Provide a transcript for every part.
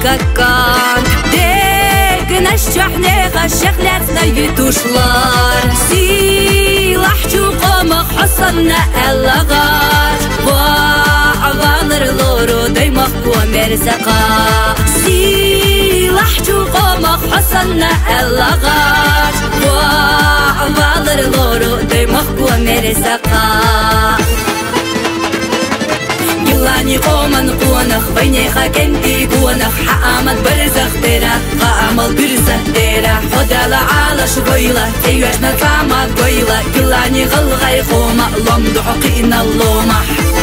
kakkan Degin aşçahneğa şehletsna yutuşlar Silah çuqamaq hasanna ellağar Va'avanır loru daymaq kuamersaqa Silah çuqamaq hasanna ellağar Va'avanır loru daymaq kuamersaqa Gilani qoman quanaq baynayqa kanti quanaq Ha'amad barzaq tera qa'amal birzaq tera Hodala ala shgoyla tayuashna ta'amad goyla Gilani ghalgay qoma lamdu haqina loma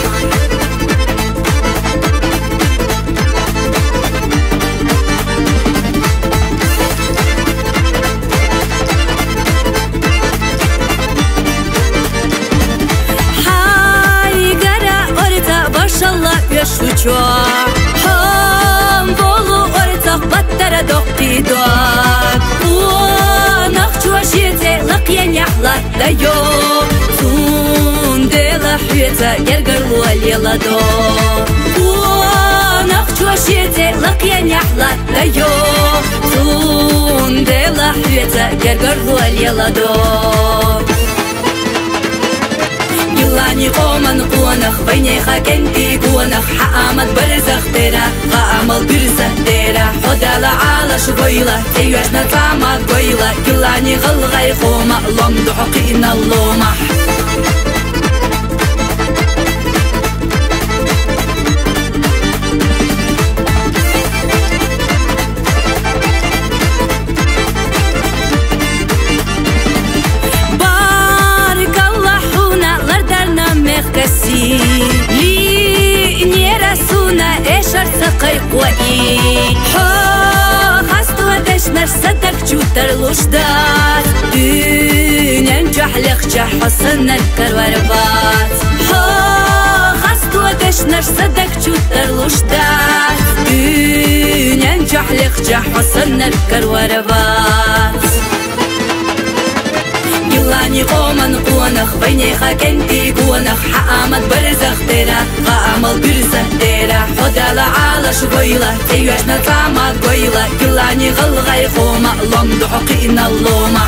Şuçua ham bolu ortaq battara doqtidak Uanaq çuaşete laqyan yaxlat da yo Tundela hüyeta gergarlu aliyalado Uanaq çuaşete laqyan yaxlat da yo Tundela hüyeta gergarlu aliyalado Gilani qoman quanaq baynayqa kanti quanaq Ha'amad barzaq tera qa'amal birzaq tera Hodala ala shgoyla tayuashna ta'amad goyla Gilani ghalgay qoma lamdu haqina loma Li nera suna eshar saqay qwa'i Ho hastu adashnar sadak chutar lushdat Dünen jahliqcha hasanar karvarbat Ho hastu adashnar sadak chutar lushdat Dünen jahliqcha hasanar karvarbat Gilani qoman quanaq baynayqa kanti quanaq Ha'amad barzaq tera qa'amal birzaq tera Hodala ala shgoyla tayuashna ta'amad goyla Gilani ghalgay qoma lamdu haqina loma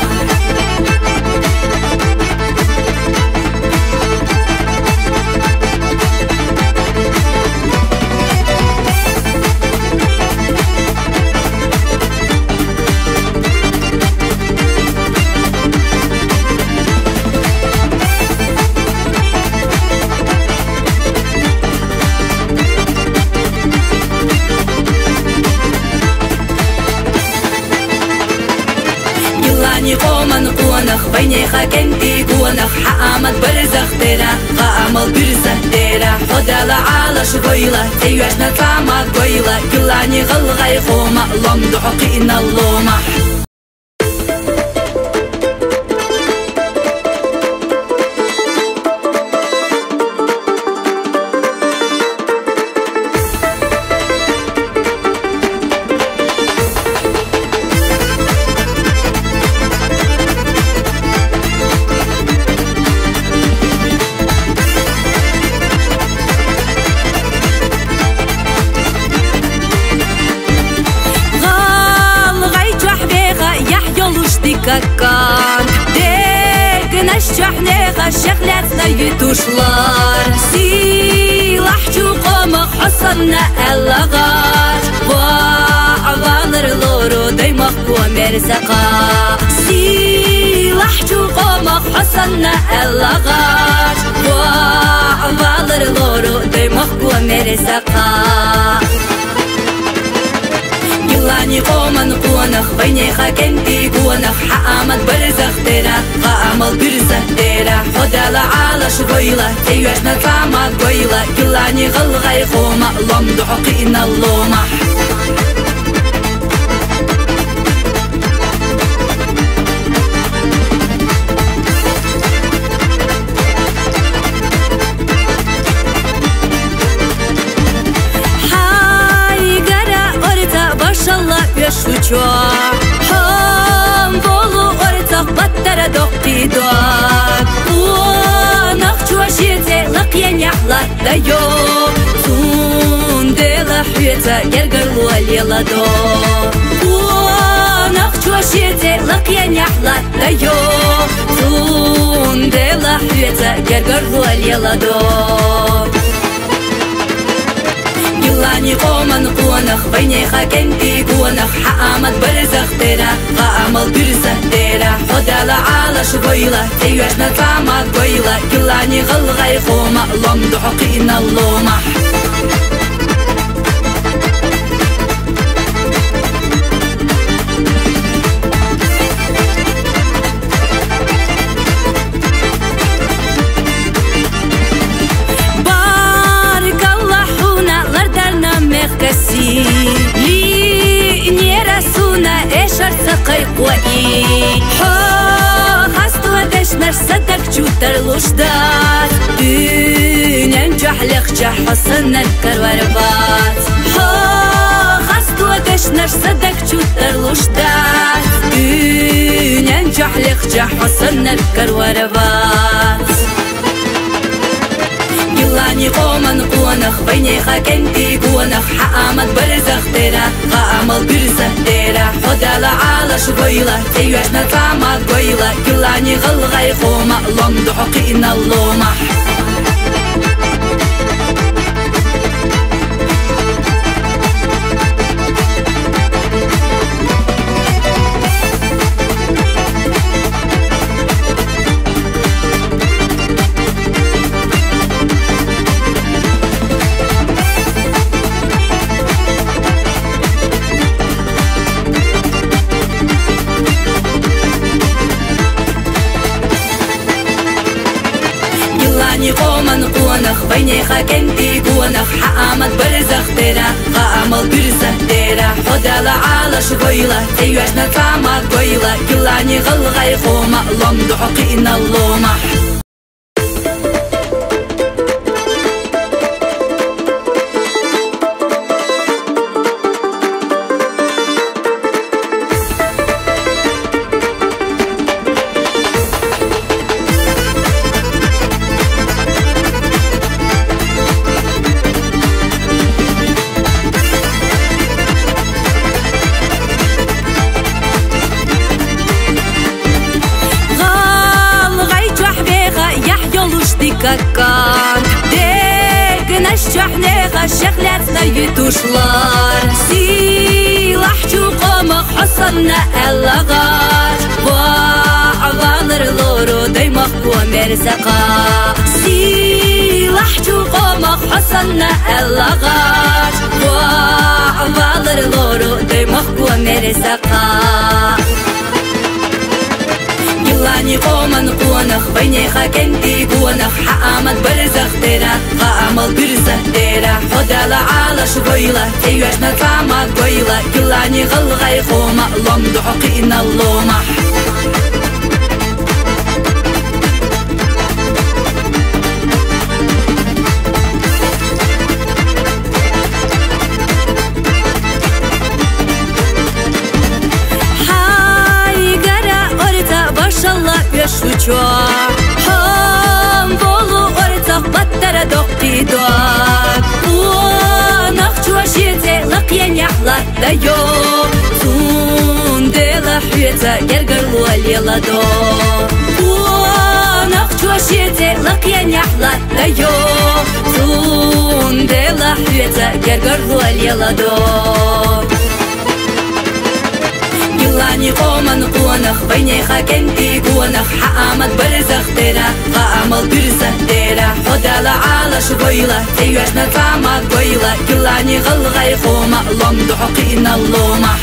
qoman quanaq baynayqa kanti quanaq Ha'amad barzaq tera qa'amal birzaq tera Hodala ala shgoyla tayuashna ta'amad goyla Gilani ghalgay qoma lamdu haqina loma kakkan Degin aşçahneğa şehletsna yutuşlar Silah çuqamaq hasanna ellağar Va'avanır loru daymaq kuamersaqa Silah çuqamaq hasanna ellağar Va'avanır loru daymaq kuamersaqa Gilani qoman quanaq baynayqa kanti quanaq Ha'amad barzaq tera qa'amal birzaq tera Hodala ala shgoyla tayuashna ta'amad goyla Gilani ghalgay qoma lamdu haqina loma Şuçua ham bolu ortaq battara doqtidak Uanaq çuaşete laqyan yaxlat da yo Tundela hüyeta حيتا يرقر واليلادو ونخشو شيتي لقيا نحلا دايو تون ديلا حيتا يرقر واليلادو يلاني قومن قونخ بيني خاكنتي قونخ حامد برزخ تيرا قامل برزخ تيرا خدالا على شويلة تيوشنا طعمك بيلا يلاني غلغي قومة لم دحقينا اللومح لي نيرسونا إشر سقي قوي خاستو دش نرصدك جوتر لوشدات ننجح لخجح حسن الكروربات خاستو دش نرصدك جوتر لوشدات ننجح لخجح حسن الكروربات يلاني قومن قونخ بيني خاكنتي قونخ حامد برزخ تيرا قامل برزخ تيرا خدالا على شويلة تيوشنا طعمك بيلا يلاني غلغي قومة لم دحقينا اللومح قومن قونخ بيني خاكنتي قونخ حامد برزخ تيرا قامل برزخ تيرا خدالا على شويلة تيوشنا طعمك بيلا يلاني غلغي قومة لم دحقينا اللومح كان ديك نشحنيها شغلتنا يتوشلار سيلح جو قمخ حصلنا اللغات وعوالر لورو ديمخ ومرزقا سيلح جو قمخ حصلنا اللغات وعوالر لورو ديمخ ومرزقا يلاني قومن قونخ بيني خاكنتي قونخ حامد برزخ تيرا قامل برزخ تيرا خدالا على شويلة تيوشنا طعمك بيلا يلاني غلغي قومة لم دحقينا اللومح هم بولو ارتاق بطر دقي دوك ونخجو شيتي لقيا نحلا دايو تون ديلا حيتا يرقر واليلادو ونخجو شيتي لقيا نحلا دايو تون ديلا حيتا يرقر واليلادو يلاني قومن قونخ بيني خاكنتي قونخ حامد برزخ تيرا قامل برزخ تيرا خدالا على شويلة تيوشنا طعمك بيلا يلاني غلغي قومة لم دحقينا اللومح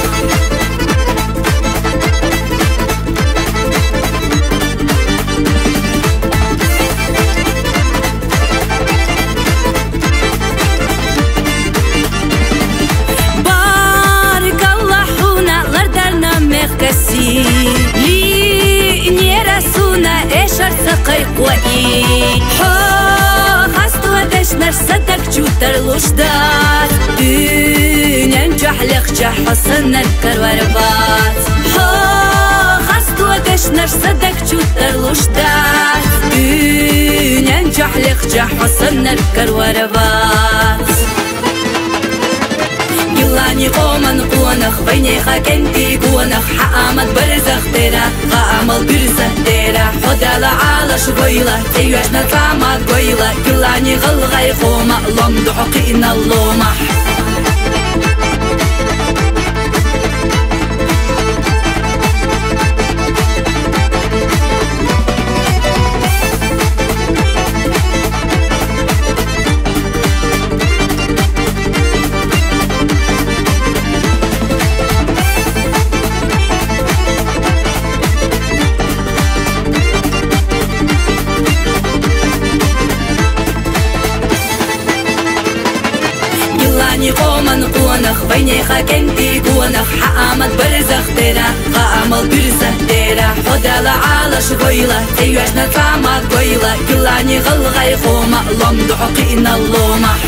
لي نيرسونا إشر سقي قوي خاستو دش نرصدك جوتر لوشدات ننجح لخجح حسن الكروربات خاستو دش نرصدك جوتر لوشدات ننجح لخجح حسن الكروربات يلاني قومن قونخ بيني خاكنتي قونخ حامد برزخ تيرا قامل برزه تيرا خدا لعالى شويلة تيوش نتعمد قويلة يلاني غلغي قومة لم دحقين اللومة قومن قونخ بيني خاكنتي قونخ حامد برزخ تيرا قامل برزه تيرا خدا لعالى شويلة تيوش نتعمد قويلة يلاني غلغي قومة لم دحقين اللومة